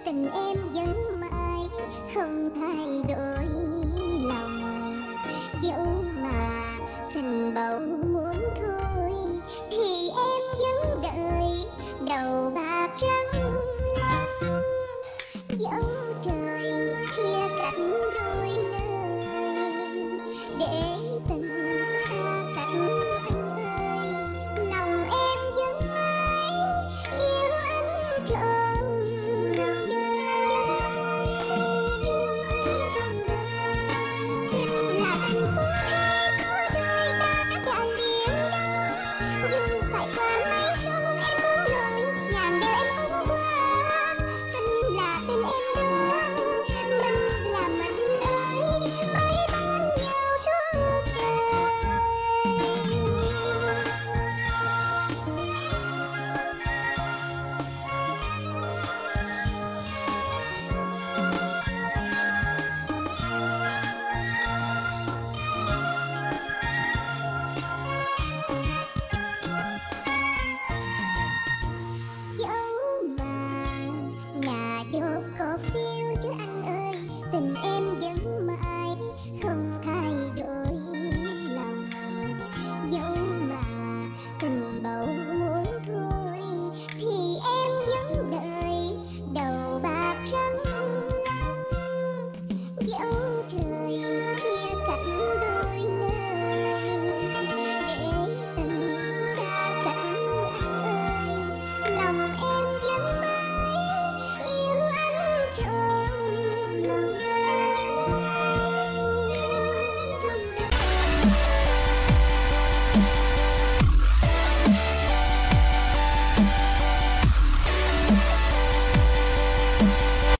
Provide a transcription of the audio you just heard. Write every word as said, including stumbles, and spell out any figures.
tình em vẫn mãi không thay đổi lòng. Dẫu mà tình bầu muốn thôi thì em vẫn đợi đầu bạc trắng lắm. Dẫu trời chia cạnh đôi nơi để tình xa cách anh ơi, lòng em vẫn mãi yêu anh trọn đời. Tình là tình phúc hay có đời ta chẳng biết đâu, nhưng phải qua mấy sông em cũng lời ngàn đời em cũng qua. Tình là tình em đó, mình là mình ơi, mới bên nhau suốt đời. Dẫu mà nhà vô cột phiêu chứ anh ơi, tình em vẫn mãi